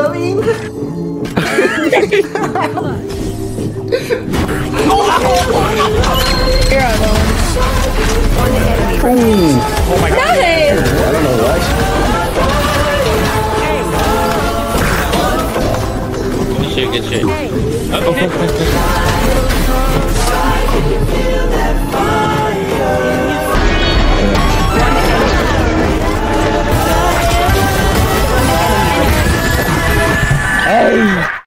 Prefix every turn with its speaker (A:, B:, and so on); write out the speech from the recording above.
A: mean?
B: You're on
C: Oh my god.
B: Nice!
A: I don't know what.
D: Good shit, good shit. Okay.